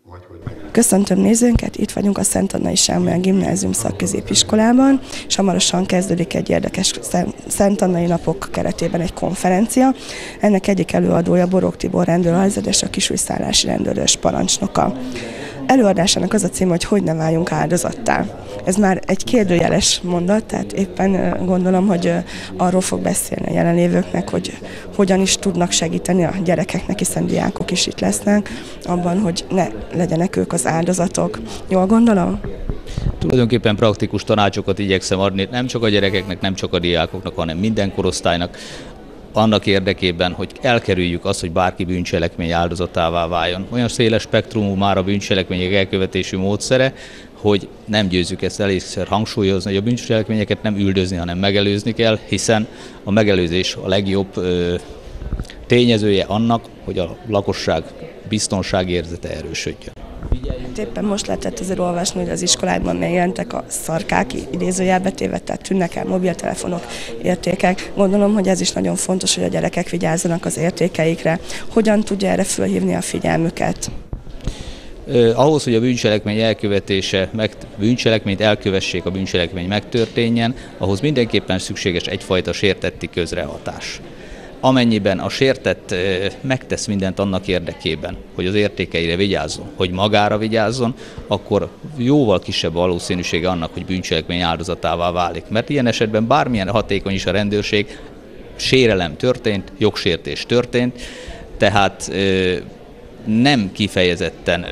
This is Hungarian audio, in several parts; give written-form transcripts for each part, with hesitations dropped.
Köszöntöm nézőnket, itt vagyunk a Szent Annai Sámuel Gimnázium szakközépiskolában, és hamarosan kezdődik egy érdekes Szent Annai napok keretében egy konferencia. Ennek egyik előadója Borok Tibor rendőralezredes, a kisújszállási rendőrös parancsnoka. Előadásának az a cím, hogy ne váljunk áldozattá. Ez már egy kérdőjeles mondat, tehát éppen gondolom, hogy arról fog beszélni a jelenlévőknek, hogy hogyan is tudnak segíteni a gyerekeknek, hiszen diákok is itt lesznek, abban, hogy ne legyenek ők az áldozatok. Jól gondolom? Tulajdonképpen praktikus tanácsokat igyekszem adni nem csak a gyerekeknek, nem csak a diákoknak, hanem minden korosztálynak, annak érdekében, hogy elkerüljük azt, hogy bárki bűncselekmény áldozatává váljon. Olyan széles spektrumú már a bűncselekmények elkövetési módszere, hogy nem győzzük ezt elégszer hangsúlyozni, hogy a bűncselekményeket nem üldözni, hanem megelőzni kell, hiszen a megelőzés a legjobb tényezője annak, hogy a lakosság biztonságérzete erősödjön. Éppen most lehetett azért olvasni, hogy az iskolákban megjelentek a szarkák, idézőjelbe téve, tehát tűnnek el mobiltelefonok, értékek. Gondolom, hogy ez is nagyon fontos, hogy a gyerekek vigyázzanak az értékeikre. Hogyan tudja erre fölhívni a figyelmüket? Ahhoz, hogy a bűncselekmény elkövetése, bűncselekményt elkövessék, a bűncselekmény megtörténjen, ahhoz mindenképpen szükséges egyfajta sértetti közrehatás. Amennyiben a sértett megtesz mindent annak érdekében, hogy az értékeire vigyázzon, hogy magára vigyázzon, akkor jóval kisebb valószínűsége annak, hogy bűncselekmény áldozatává válik. Mert ilyen esetben bármilyen hatékony is a rendőrség, sérelem történt, jogsértés történt, tehát nem kifejezetten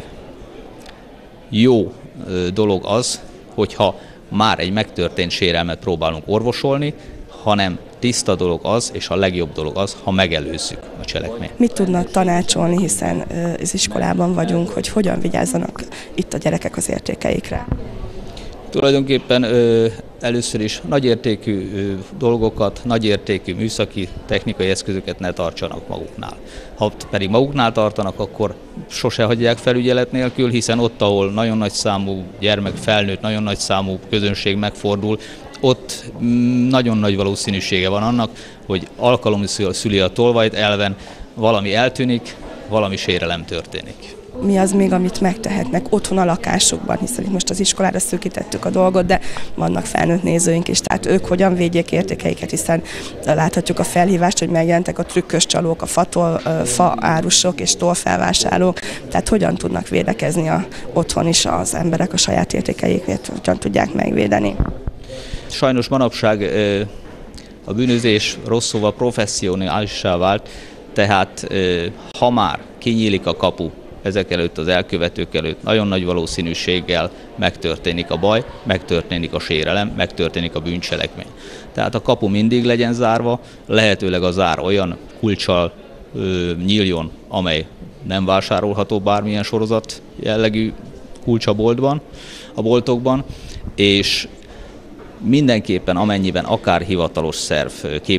jó dolog az, hogyha már egy megtörtént sérelmet próbálunk orvosolni, hanem tiszta dolog az, és a legjobb dolog az, ha megelőzzük a cselekményt. Mit tudnak tanácsolni, hiszen az iskolában vagyunk, hogy hogyan vigyázzanak itt a gyerekek az értékeikre? Tulajdonképpen először is nagyértékű dolgokat, nagyértékű műszaki, technikai eszközöket ne tartsanak maguknál. Ha pedig maguknál tartanak, akkor sose hagyják felügyelet nélkül, hiszen ott, ahol nagyon nagy számú gyermek, felnőtt, nagyon nagy számú közönség megfordul, ott nagyon nagy valószínűsége van annak, hogy alkalommal szüli a tolvajt, elven valami eltűnik, valami sérelem történik. Mi az még, amit megtehetnek otthon a lakásukban, hiszen itt most az iskolára szűkítettük a dolgot, de vannak felnőtt nézőink is, tehát ők hogyan védjék értékeiket, hiszen láthatjuk a felhívást, hogy megjelentek a trükkös csalók, a fa árusok és tollfelvásárlók, tehát hogyan tudnak védekezni otthon is az emberek a saját értékeikért, hogyan tudják megvédeni. Sajnos manapság a bűnözés rossz szóval professzionálissá vált, tehát ha már kinyílik a kapu ezek előtt, az elkövetők előtt, nagyon nagy valószínűséggel megtörténik a baj, megtörténik a sérelem, megtörténik a bűncselekmény. Tehát a kapu mindig legyen zárva, lehetőleg a zár olyan kulccsal nyíljon, amely nem vásárolható bármilyen sorozat jellegű kulcs a boltokban, és mindenképpen amennyiben akár hivatalos szerv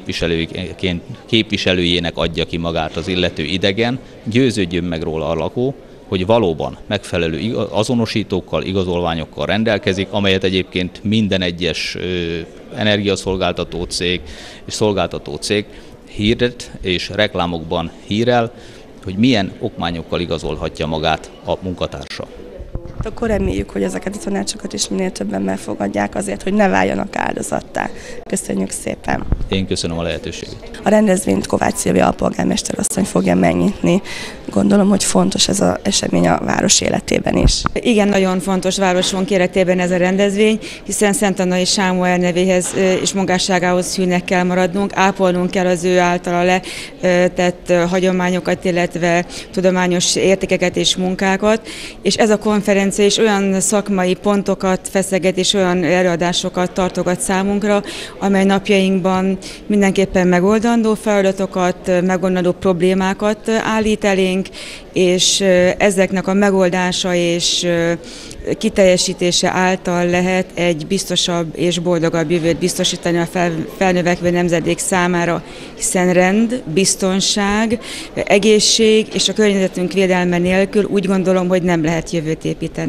képviselőjének adja ki magát az illető idegen, győződjön meg róla a lakó, hogy valóban megfelelő azonosítókkal, igazolványokkal rendelkezik, amelyet egyébként minden egyes energiaszolgáltató cég és szolgáltató cég hirdet és reklámokban hírel, hogy milyen okmányokkal igazolhatja magát a munkatársa. Akkor reméljük, hogy ezeket a tanácsokat is minél többen megfogadják azért, hogy ne váljanak áldozattá. Köszönjük szépen! Én köszönöm a lehetőséget. A rendezvényt Kovács Szilvia alpolgármester asszony fogja megnyitni. Gondolom, hogy fontos ez az esemény a város életében is. Igen, nagyon fontos városunk életében ez a rendezvény, hiszen Szent Annai Sámuel nevéhez és munkásságához hűnek kell maradnunk, ápolnunk kell az ő általa letett hagyományokat, illetve tudományos értékeket és munkákat, és ez a konferencia is olyan szakmai pontokat feszeget és olyan előadásokat tartogat számunkra, amely napjainkban mindenképpen megoldandó feladatokat, megoldandó problémákat állít elénk, és ezeknek a megoldása és kiteljesítése által lehet egy biztosabb és boldogabb jövőt biztosítani a felnövekvő nemzedék számára, hiszen rend, biztonság, egészség és a környezetünk védelme nélkül úgy gondolom, hogy nem lehet jövőt építeni.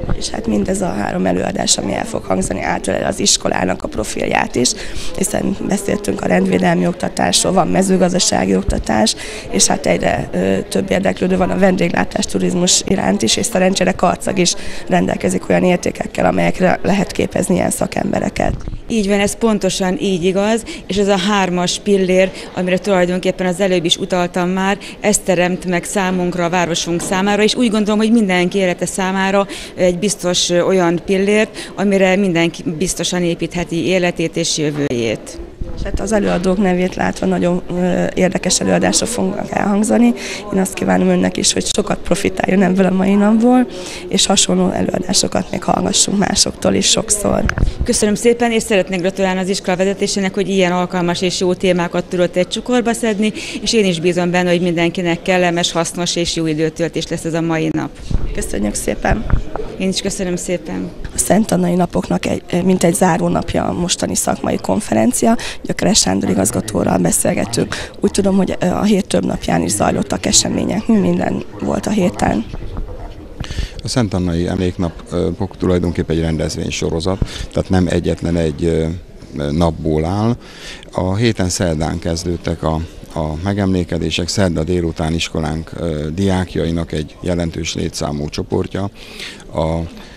És hát mindez a 3 előadás, ami el fog hangzani, átölel az iskolának a profilját is, hiszen beszéltünk a rendvédelmi oktatásról, van mezőgazdasági oktatás, és hát egyre több érdeklődő van a vendéglátás, turizmus iránt is, és szerencsére Karcag is rendelkezik olyan értékekkel, amelyekre lehet képezni ilyen szakembereket. Így van, ez pontosan így igaz, és ez a 3-as pillér, amire tulajdonképpen az előbb is utaltam már, ez teremt meg számunkra, a városunk számára, és úgy gondolom, hogy mindenki élete számára egy biztos olyan pillért, amire mindenki biztosan építheti életét és jövőjét. És hát az előadók nevét látva nagyon érdekes előadások fognak elhangzani. Én azt kívánom önnek is, hogy sokat profitáljon ebből a mai napból, és hasonló előadásokat még hallgassunk másoktól is sokszor. Köszönöm szépen, és szeretnék gratulálni az iskola vezetésének, hogy ilyen alkalmas és jó témákat tudott egy csukorba szedni, és én is bízom benne, hogy mindenkinek kellemes, hasznos és jó időtöltés lesz ez a mai nap. Köszönjük szépen! Én is köszönöm szépen! A Szent Annai napoknak mint egy zárónapja a mostani szakmai konferencia. Gyökeres Sándor igazgatóral beszélgettünk. Úgy tudom, hogy a hét több napján is zajlottak események. Mi minden volt a héten? A Szent Annai Emléknapok tulajdonképpen egy rendezvénysorozat, tehát nem egyetlen egy napból áll. A héten szerdán kezdődtek a megemlékezések. Szerda délután iskolánk diákjainak egy jelentős létszámú csoportja. A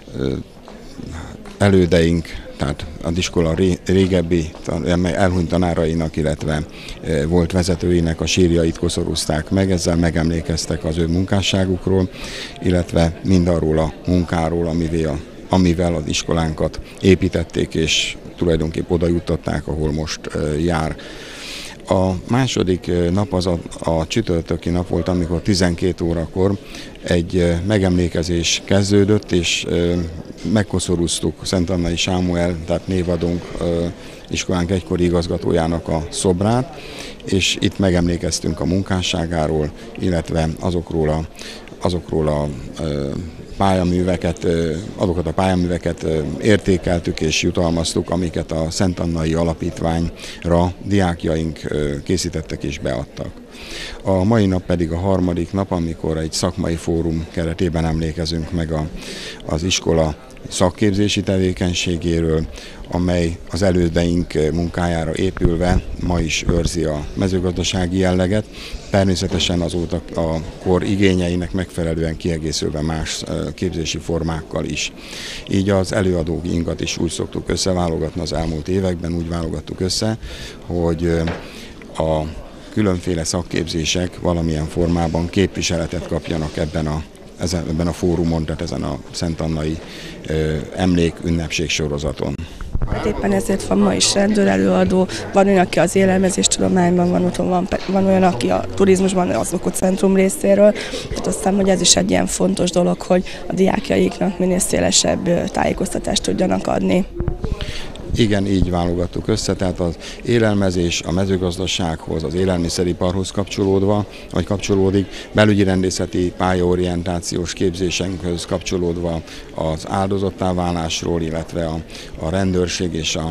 elődeink, tehát az iskola régebbi elhunyt tanárainak, illetve volt vezetőinek a sírjait koszorúzták meg, ezzel megemlékeztek az ő munkásságukról, illetve mindarról a munkáról, amivel az iskolánkat építették, és tulajdonképpen oda juttatták, ahol most jár. A második nap az a csütörtöki nap volt, amikor 12 órakor egy megemlékezés kezdődött, és megkoszorúztuk Szent Annai Sámuel, tehát névadónk, iskolánk egykori igazgatójának a szobrát, és itt megemlékeztünk a munkásságáról, illetve azokról a pályaműveket, azokat a pályaműveket értékeltük és jutalmaztuk, amiket a Szent Annai Alapítványra diákjaink készítettek és beadtak. A mai nap pedig a harmadik nap, amikor egy szakmai fórum keretében emlékezünk meg az iskola szakképzési tevékenységéről, amely az elődeink munkájára épülve ma is őrzi a mezőgazdasági jelleget, természetesen azóta a kor igényeinek megfelelően kiegészülve más képzési formákkal is. Így az előadóinkat is úgy szoktuk összeválogatni az elmúlt években, úgy válogattuk össze, hogy a különféle szakképzések valamilyen formában képviseletet kapjanak ebben a fórumon, tehát ezen a Szent Annai emlék-ünnepség sorozaton. Hát éppen ezért van ma is rendőrelőadó, van olyan, aki az élelmezéstudományban van olyan, aki a turizmusban, az Okocentrum részéről. Hát azt hiszem, hogy ez is egy ilyen fontos dolog, hogy a diákjaiknak minél szélesebb tájékoztatást tudjanak adni. Igen, így válogattuk össze, tehát az élelmezés a mezőgazdasághoz, az élelmiszeriparhoz kapcsolódik, belügyi rendészeti pályaorientációs képzésenkhöz kapcsolódva az áldozattá válásról, illetve a rendőrség és a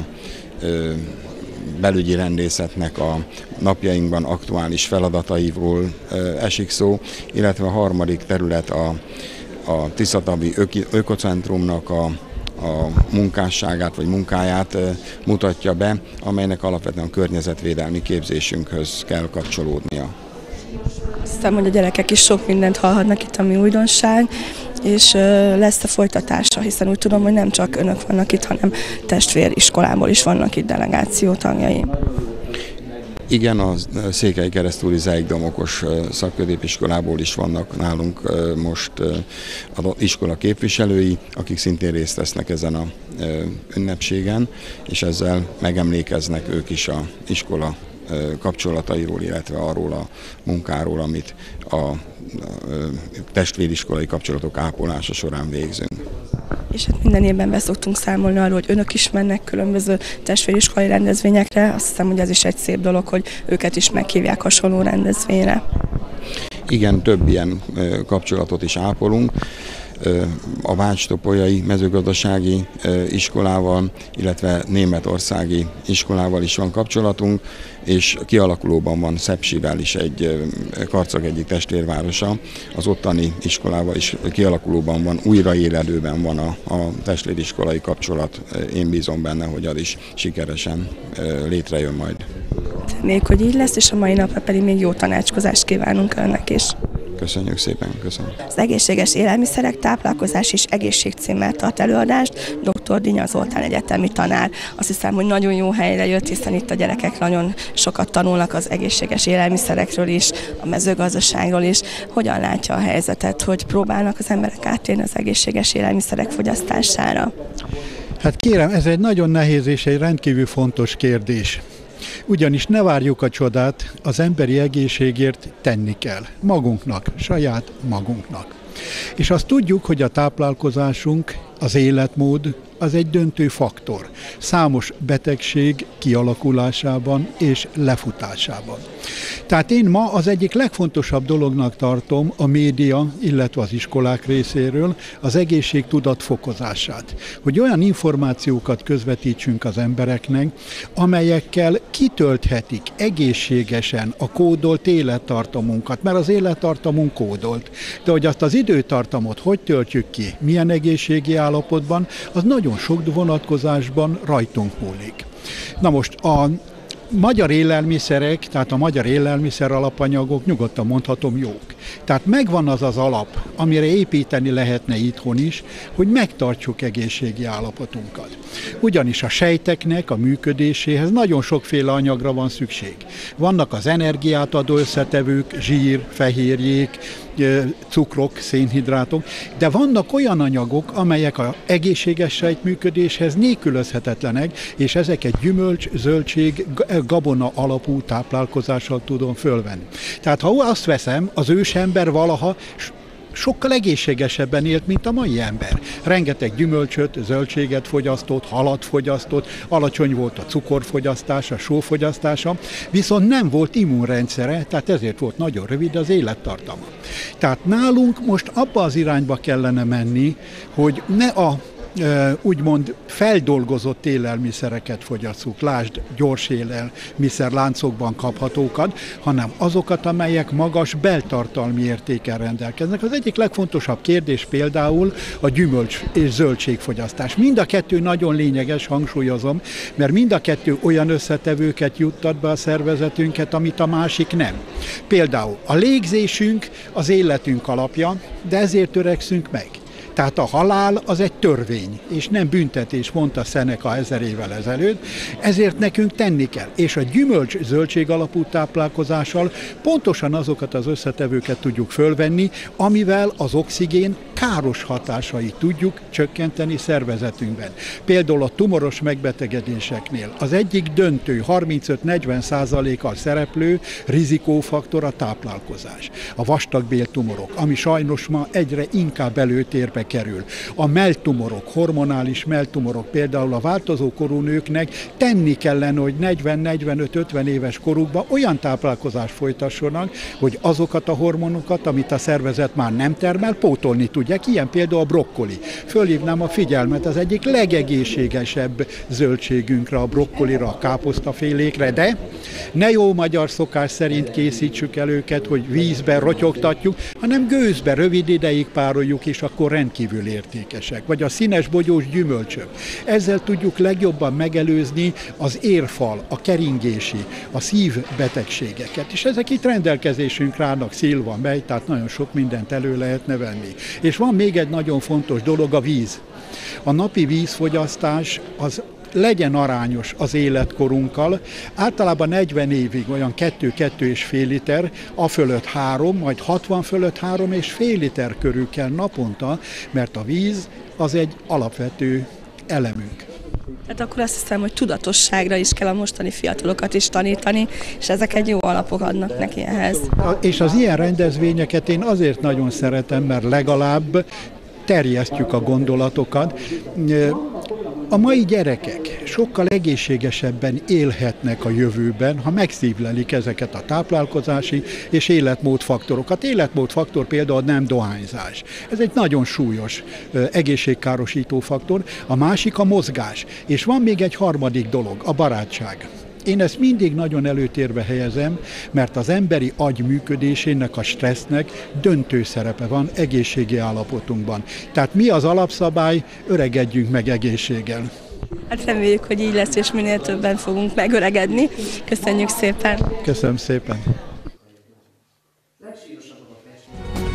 belügyi rendészetnek a napjainkban aktuális feladatairól esik szó, illetve a harmadik terület a Tiszatavi Ökocentrumnak a munkásságát vagy munkáját mutatja be, amelynek alapvetően a környezetvédelmi képzésünkhöz kell kapcsolódnia. Azt hiszem, hogy a gyerekek is sok mindent hallhatnak itt, ami újdonság, és lesz a folytatása, hiszen úgy tudom, hogy nem csak önök vannak itt, hanem testvériskolából is vannak itt delegáció tagjai. Igen, a Székelykeresztúri Zeig Domokos szakközépiskolából is vannak nálunk most az iskola képviselői, akik szintén részt vesznek ezen a ünnepségen, és ezzel megemlékeznek ők is az iskola kapcsolatairól, illetve arról a munkáról, amit a testvériskolai kapcsolatok ápolása során végzünk. És hát minden évben be szoktunk számolni arról, hogy önök is mennek különböző testvériskolai rendezvényekre. Azt hiszem, hogy ez is egy szép dolog, hogy őket is meghívják hasonló rendezvényre. Igen, több ilyen kapcsolatot is ápolunk. a Vács-Topolyai mezőgazdasági iskolával, illetve németországi iskolával is van kapcsolatunk, és kialakulóban van Szepsivel is egy Karcag egyik testvérvárosa, az ottani iskolával is kialakulóban van, újraélelőben van a testvériskolai kapcsolat. Én bízom benne, hogy az is sikeresen létrejön majd. Még hogy így lesz, és a mai napra pedig még jó tanácskozást kívánunk önnek is. Köszönjük szépen, köszönöm. Az egészséges élelmiszerek, táplálkozás és egészség címmel tart előadást dr. Dinya Zoltán egyetemi tanár. Azt hiszem, hogy nagyon jó helyre jött, hiszen itt a gyerekek nagyon sokat tanulnak az egészséges élelmiszerekről is, a mezőgazdaságról is. Hogyan látja a helyzetet, hogy próbálnak az emberek áttérni az egészséges élelmiszerek fogyasztására? Hát kérem, ez egy nagyon nehéz és egy rendkívül fontos kérdés. Ugyanis ne várjuk a csodát, az emberi egészségért tenni kell. Magunknak, saját magunknak. És azt tudjuk, hogy a táplálkozásunk, az életmód, az egy döntő faktor. Számos betegség kialakulásában és lefutásában. Tehát én ma az egyik legfontosabb dolognak tartom a média, illetve az iskolák részéről az egészségtudat fokozását. Hogy olyan információkat közvetítsünk az embereknek, amelyekkel kitölthetik egészségesen a kódolt élettartamunkat, mert az élettartamunk kódolt. De hogy azt az időtartamot hogy töltjük ki, milyen egészségi állapotban, az nagyon sok vonatkozásban rajtunk múlik. Na most a magyar élelmiszerek, tehát a magyar élelmiszer alapanyagok nyugodtan mondhatom jók. Tehát megvan az az alap, amire építeni lehetne itthon is, hogy megtartsuk egészségi állapotunkat. Ugyanis a sejteknek a működéséhez nagyon sokféle anyagra van szükség. Vannak az energiát adó összetevők, zsír, fehérjék, cukrok, szénhidrátok, de vannak olyan anyagok, amelyek az egészséges sejtműködéshez nélkülözhetetlenek, és ezeket gyümölcs, zöldség, gabona alapú táplálkozással tudom fölvenni. Tehát ha azt veszem, az ősember valaha sokkal egészségesebben élt, mint a mai ember. Rengeteg gyümölcsöt, zöldséget fogyasztott, halat fogyasztott, alacsony volt a cukorfogyasztása, a sófogyasztása, viszont nem volt immunrendszere, tehát ezért volt nagyon rövid az élettartama. Tehát nálunk most abba az irányba kellene menni, hogy ne a úgymond feldolgozott élelmiszereket fogyasszuk, lásd gyors élelmiszerláncokban kaphatókat, hanem azokat, amelyek magas beltartalmi értékkel rendelkeznek. Az egyik legfontosabb kérdés például a gyümölcs és zöldségfogyasztás. Mind a kettő nagyon lényeges, hangsúlyozom, mert mind a kettő olyan összetevőket juttat be a szervezetünket, amit a másik nem. Például a légzésünk az életünk alapja, de ezért törekszünk meg. Tehát a halál az egy törvény, és nem büntetés, mondta Seneca 1000 évvel ezelőtt, ezért nekünk tenni kell. És a gyümölcs-zöldség alapú táplálkozással pontosan azokat az összetevőket tudjuk fölvenni, amivel az oxigén káros hatásait tudjuk csökkenteni szervezetünkben. Például a tumoros megbetegedéseknél az egyik döntő 35-40%-kal szereplő rizikófaktor a táplálkozás. A vastagbéltumorok, ami sajnos ma egyre inkább előtérbe kerül. A melltumorok, hormonális melltumorok, például a változó korú nőknek tenni kellene, hogy 40-45-50 éves korukban olyan táplálkozást folytassanak, hogy azokat a hormonokat, amit a szervezet már nem termel, pótolni tudják. Ilyen például a brokkoli. Fölhívnám a figyelmet az egyik legegészségesebb zöldségünkre, a brokkolira, a káposztafélékre, de ne jó magyar szokás szerint készítsük el őket, hogy vízbe rotyogtatjuk, hanem gőzbe rövid ideig pároljuk, és akkor rendkívül értékesek. Vagy a színes bogyós gyümölcsök. Ezzel tudjuk legjobban megelőzni az érfal, a keringési, a szívbetegségeket. És ezek itt rendelkezésünkre állnak, szilva, mely, tehát nagyon sok mindent elő lehetne venni. És van még egy nagyon fontos dolog, a víz. A napi vízfogyasztás az legyen arányos az életkorunkkal. Általában 40 évig olyan 2-2,5 liter, a fölött 3, majd 60 fölött 3,5 liter körül kell naponta, mert a víz az egy alapvető elemünk. Hát akkor azt hiszem, hogy tudatosságra is kell a mostani fiatalokat is tanítani, és ezek egy jó alapok adnak neki ehhez. És az ilyen rendezvényeket én azért nagyon szeretem, mert legalább terjesztjük a gondolatokat. A mai gyerekek sokkal egészségesebben élhetnek a jövőben, ha megszívlelik ezeket a táplálkozási és életmódfaktorokat. Életmódfaktor például nem dohányzás. Ez egy nagyon súlyos egészségkárosító faktor. A másik a mozgás. És van még egy harmadik dolog, a barátság. Én ezt mindig nagyon előtérbe helyezem, mert az emberi agy működésének, a stressznek döntő szerepe van egészségi állapotunkban. Tehát mi az alapszabály? Öregedjünk meg egészséggel. Hát reméljük, hogy így lesz, és minél többen fogunk megöregedni. Köszönjük szépen! Köszönöm szépen!